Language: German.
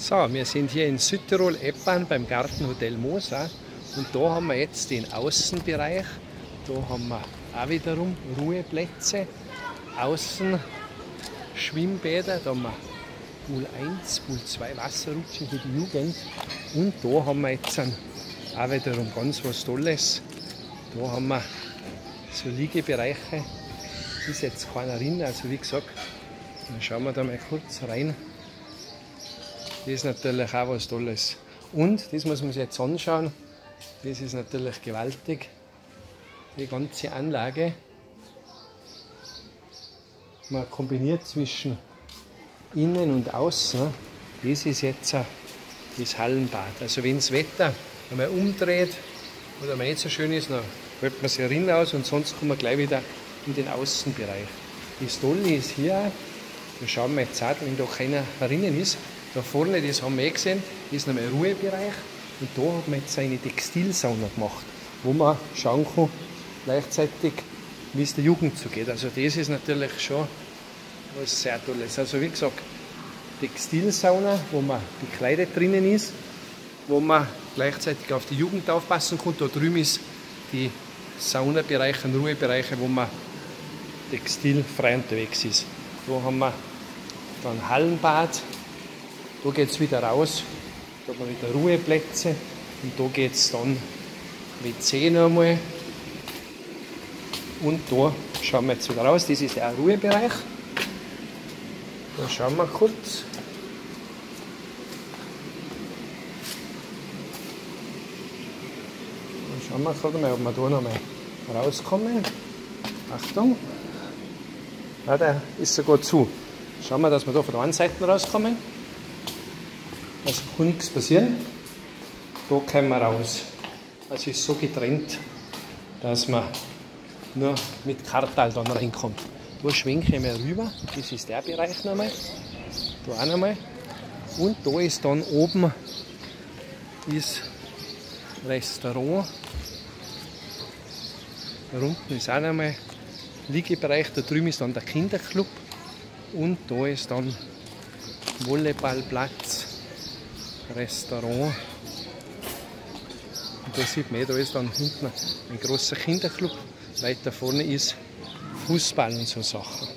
So, wir sind hier in Südtirol Eppan beim Gartenhotel Mosa und da haben wir jetzt den Außenbereich. Da haben wir auch wiederum Ruheplätze, außen Schwimmbäder, da haben wir Pool 1, Pool 2 Wasserrutschen für die Jugend und da haben wir jetzt auch wiederum ganz was Tolles. Da haben wir so Liegebereiche, ist jetzt keiner drin, also wie gesagt, dann schauen wir da mal kurz rein. Das ist natürlich auch was Tolles. Und, das muss man sich jetzt anschauen, das ist natürlich gewaltig, die ganze Anlage. Man kombiniert zwischen innen und außen. Das ist jetzt das Hallenbad. Also wenn das Wetter einmal umdreht oder mal nicht so schön ist, dann hält man sich drin aus und sonst kommen wir gleich wieder in den Außenbereich. Das Tolle ist hier, da schauen wir jetzt auch, wenn da keiner drinnen ist, da vorne, das haben wir gesehen, ist noch ein Ruhebereich und da hat man jetzt eine Textilsauna gemacht, wo man schauen kann, gleichzeitig, wie es der Jugend zugeht. Also das ist natürlich schon was sehr Tolles. Also wie gesagt, Textilsauna, wo man bekleidet drinnen ist, wo man gleichzeitig auf die Jugend aufpassen kann. Da drüben ist die Saunabereiche und Ruhebereiche, wo man textilfrei unterwegs ist. Da haben wir dann Hallenbad. Da geht es wieder raus, da haben wir wieder Ruheplätze und da geht es dann WC nochmal. Und da schauen wir jetzt wieder raus, das ist der Ruhebereich. Da schauen wir kurz. Da schauen wir gerade mal, ob wir da nochmal rauskommen. Achtung! Ja, der ist sogar zu. Schauen wir, dass wir da von der einen Seite rauskommen. Also kann nichts passieren. Da kommen wir raus. Es ist so getrennt, dass man nur mit Kartal dann reinkommt. Da schwenke ich mal rüber. Das ist der Bereich nochmal. Da auch nochmal. Und da ist dann oben das Restaurant. Da unten ist auch nochmal Liegebereich. Da drüben ist dann der Kinderclub. Und da ist dann Volleyballplatz. Restaurant. Und da sieht man, da ist dann hinten ein großer Kinderclub. Weiter vorne ist Fußball und so Sachen.